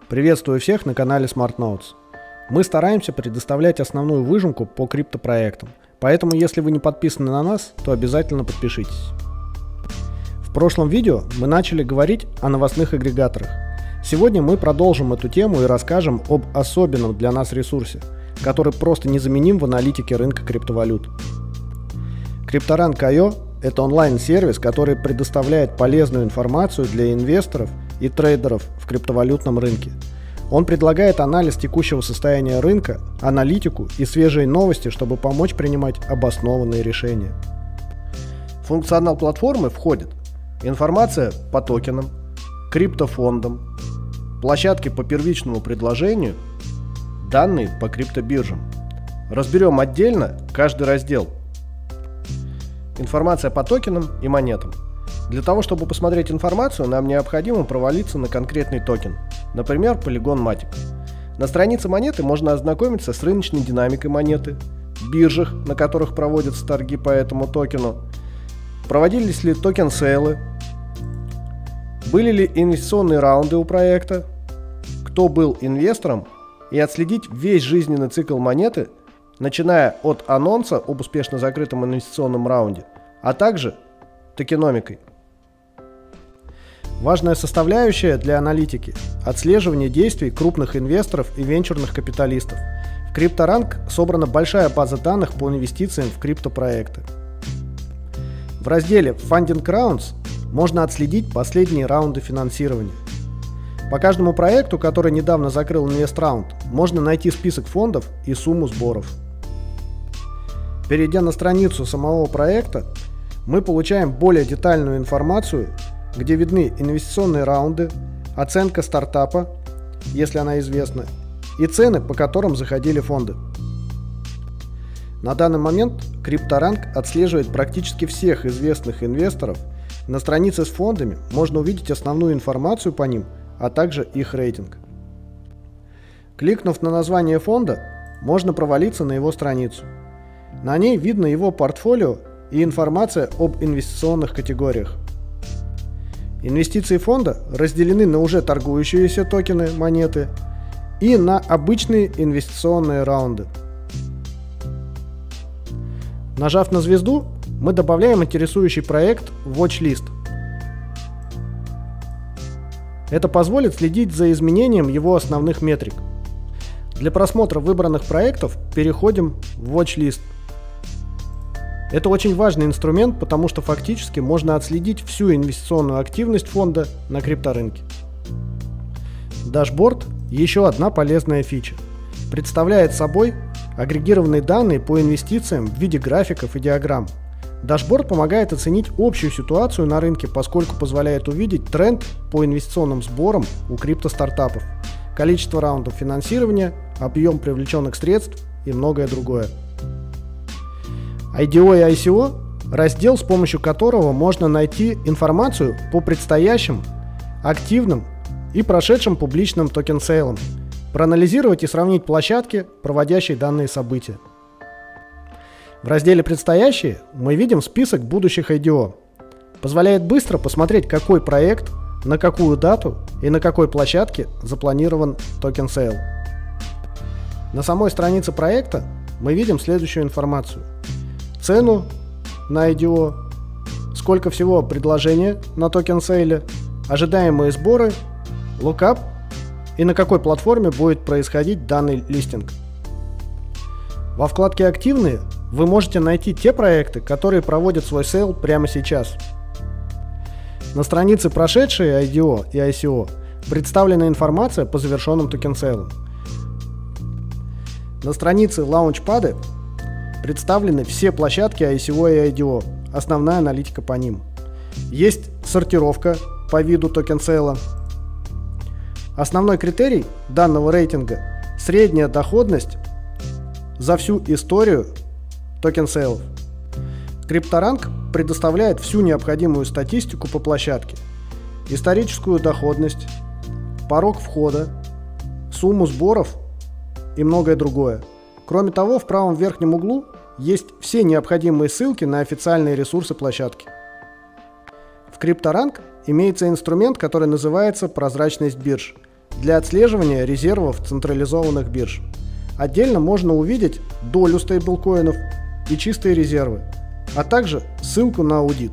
Приветствую всех на канале Smart Notes. Мы стараемся предоставлять основную выжимку по криптопроектам, поэтому если вы не подписаны на нас, то обязательно подпишитесь. В прошлом видео мы начали говорить о новостных агрегаторах. Сегодня мы продолжим эту тему и расскажем об особенном для нас ресурсе, который просто незаменим в аналитике рынка криптовалют. Cryptorank.io – это онлайн-сервис, который предоставляет полезную информацию для инвесторов и трейдеров в криптовалютном рынке. Он предлагает анализ текущего состояния рынка, аналитику и свежие новости, чтобы помочь принимать обоснованные решения. В функционал платформы входит информация по токенам, криптофондам, площадки по первичному предложению, данные по криптобиржам. Разберем отдельно каждый раздел. Информация по токенам и монетам. Для того, чтобы посмотреть информацию, нам необходимо провалиться на конкретный токен, например, Polygon Matic. На странице монеты можно ознакомиться с рыночной динамикой монеты, биржах, на которых проводятся торги по этому токену, проводились ли токен-сейлы, были ли инвестиционные раунды у проекта, кто был инвестором, и отследить весь жизненный цикл монеты, начиная от анонса об успешно закрытом инвестиционном раунде, а также токеномикой. Важная составляющая для аналитики – отслеживание действий крупных инвесторов и венчурных капиталистов. В Cryptorank собрана большая база данных по инвестициям в криптопроекты. В разделе Funding Rounds можно отследить последние раунды финансирования. По каждому проекту, который недавно закрыл инвест-раунд, можно найти список фондов и сумму сборов. Перейдя на страницу самого проекта, мы получаем более детальную информацию, где видны инвестиционные раунды, оценка стартапа, если она известна, и цены, по которым заходили фонды. На данный момент Cryptorank отслеживает практически всех известных инвесторов. На странице с фондами можно увидеть основную информацию по ним, а также их рейтинг. Кликнув на название фонда, можно провалиться на его страницу. На ней видно его портфолио и информация об инвестиционных категориях. Инвестиции фонда разделены на уже торгующиеся токены, монеты и на обычные инвестиционные раунды. Нажав на звезду, мы добавляем интересующий проект в watch-лист. Это позволит следить за изменением его основных метрик. Для просмотра выбранных проектов переходим в watch-лист. Это очень важный инструмент, потому что фактически можно отследить всю инвестиционную активность фонда на крипторынке. Дашборд – еще одна полезная фича. Представляет собой агрегированные данные по инвестициям в виде графиков и диаграмм. Дашборд помогает оценить общую ситуацию на рынке, поскольку позволяет увидеть тренд по инвестиционным сборам у криптостартапов, количество раундов финансирования, объем привлеченных средств и многое другое. IDO и ICO – раздел, с помощью которого можно найти информацию по предстоящим, активным и прошедшим публичным токен-сейлам, проанализировать и сравнить площадки, проводящие данные события. В разделе «Предстоящие» мы видим список будущих IDO. Позволяет быстро посмотреть, какой проект, на какую дату и на какой площадке запланирован токен-сейл. На самой странице проекта мы видим следующую информацию. Цену на IDO, сколько всего предложения на токен-сейле, ожидаемые сборы, локап и на какой платформе будет происходить данный листинг. Во вкладке «Активные» вы можете найти те проекты, которые проводят свой сейл прямо сейчас. На странице «Прошедшие IDO и ICO» представлена информация по завершенным токен-сейлам. На странице «Лаунчпады» представлены все площадки ICO и IDO, основная аналитика по ним. Есть сортировка по виду токен-сейла. Основной критерий данного рейтинга – средняя доходность за всю историю токен-сейлов. Cryptorank предоставляет всю необходимую статистику по площадке, историческую доходность, порог входа, сумму сборов и многое другое. Кроме того, в правом верхнем углу есть все необходимые ссылки на официальные ресурсы площадки. В Cryptorank имеется инструмент, который называется «Прозрачность бирж». для отслеживания резервов централизованных бирж. Отдельно можно увидеть долю стейблкоинов и чистые резервы, а также ссылку на аудит.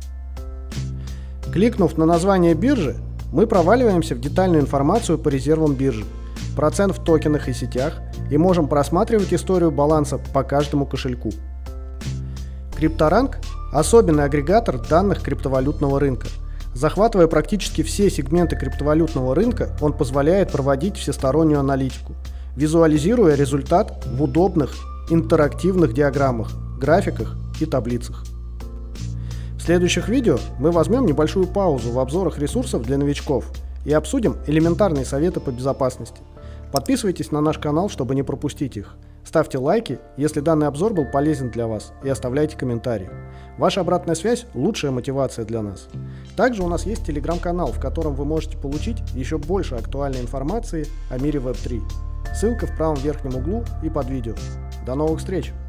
Кликнув на название биржи, мы проваливаемся в детальную информацию по резервам биржи, процент в токенах и сетях и можем просматривать историю баланса по каждому кошельку. Крипторанк – особенный агрегатор данных криптовалютного рынка. Захватывая практически все сегменты криптовалютного рынка, он позволяет проводить всестороннюю аналитику, визуализируя результат в удобных интерактивных диаграммах, графиках и таблицах. В следующих видео мы возьмем небольшую паузу в обзорах ресурсов для новичков и обсудим элементарные советы по безопасности. Подписывайтесь на наш канал, чтобы не пропустить их. Ставьте лайки, если данный обзор был полезен для вас, и оставляйте комментарии. Ваша обратная связь – лучшая мотивация для нас. Также у нас есть телеграм-канал, в котором вы можете получить еще больше актуальной информации о мире Web3. Ссылка в правом верхнем углу и под видео. До новых встреч!